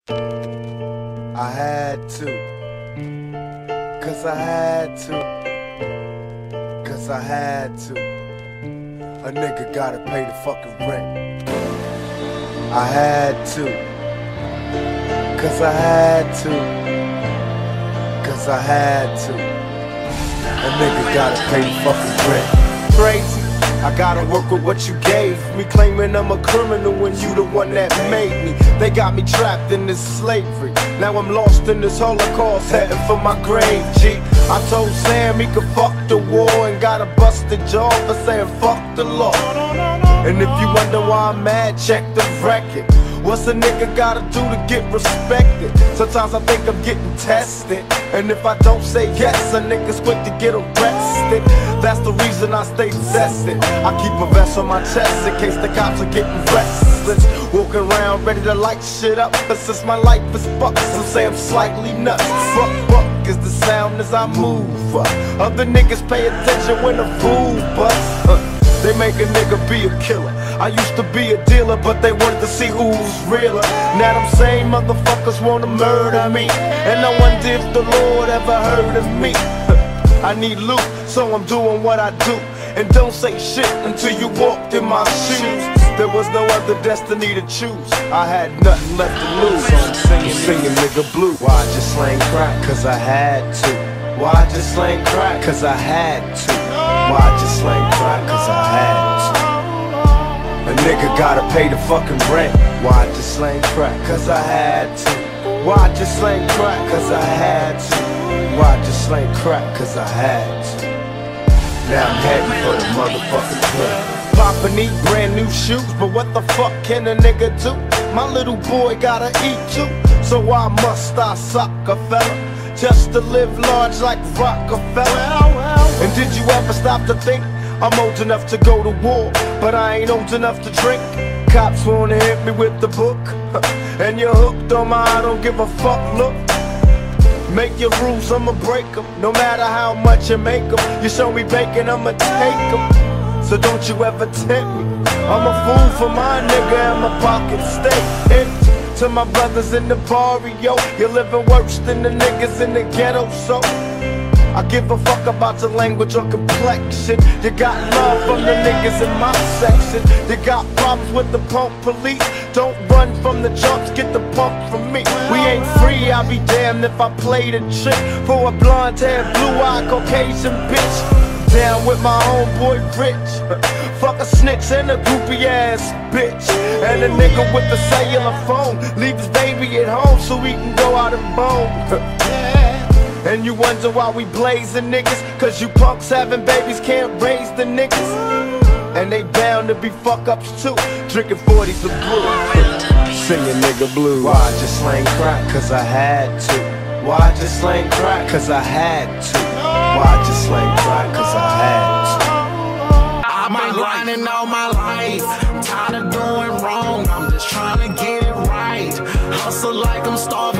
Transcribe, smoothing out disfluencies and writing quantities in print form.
I had to, cause I had to, cause I had to. A nigga gotta pay the fucking rent. I had to, cause I had to, cause I had to. A nigga gotta pay the fucking rent. Crazy, I gotta work with what you gave me, claiming I'm a criminal when you the one that made me. They got me trapped in this slavery. Now I'm lost in this Holocaust, heading for my grave, G. I told Sam he could fuck the war and got a busted jaw for saying fuck the law. And if you wonder why I'm mad, check the record. What's a nigga gotta do to get respected? Sometimes I think I'm getting tested, and if I don't say yes, a nigga's quick to get arrested. That's the reason I stay vested. I keep a vest on my chest in case the cops are getting restless. Walking around ready to light shit up, but since my life is fucked, some say I'm slightly nuts. Fuck is the sound as I move up. Other niggas pay attention when the fool busts. They make a nigga be a killer. I used to be a dealer, but they wanted to see who's realer. Now them same motherfuckers wanna murder me, and I wonder if the Lord ever heard of me. I need loot, so I'm doing what I do. And don't say shit until you walked in my shoes. There was no other destiny to choose. I had nothing left to lose, so I'm singing nigga blue. Why I just slang crack? Cause I had to. Why I just slang crack? Cause I had to. Why I just slang crack? Cause I had to. A nigga gotta pay the fucking rent. Why I just slang crack? Cause I had to. Why I just slang crack? Cause I had to. Why I just slang crack? Cause I had to. Now I'm heading for the motherfucking club. Papa need brand new shoes, but what the fuck can a nigga do? My little boy gotta eat too, so why must I sock a fella just to live large like Rockefeller? And did you ever stop to think I'm old enough to go to war, but I ain't old enough to drink? Cops wanna hit me with the book, and you're hooked on my I don't give a fuck look. Make your rules, I'ma break them. No matter how much you make them, you show me bacon, I'ma take them. So don't you ever tempt me. I'm a fool for my nigga and my pockets stay empty. To my brothers in the barrio, you're living worse than the niggas in the ghetto, so I give a fuck about your language or complexion. You got love from the niggas in my section. You got problems with the punk police. Don't run from the jumps, get the pump from me. We ain't free, I'll be damned if I play the trick for a blonde-haired, blue-eyed Caucasian bitch. Down with my homeboy Rich. Fuck a snitch and a groupie-ass bitch. And a nigga with the cellular phone leave his baby at home so he can go out and bone. And you wonder why we blazing niggas, cause you punks having babies can't raise the niggas. And they bound to be fuck-ups too, drinking 40s of blue. Singing nigga blue. Why I just slang crack? Cause I had to. Why I just slang crack? Cause I had to. Why I just slang crack? Cause I had to. I've been grinding all my life, tired of doing wrong. I'm just trying to get it right. Hustle like I'm starving.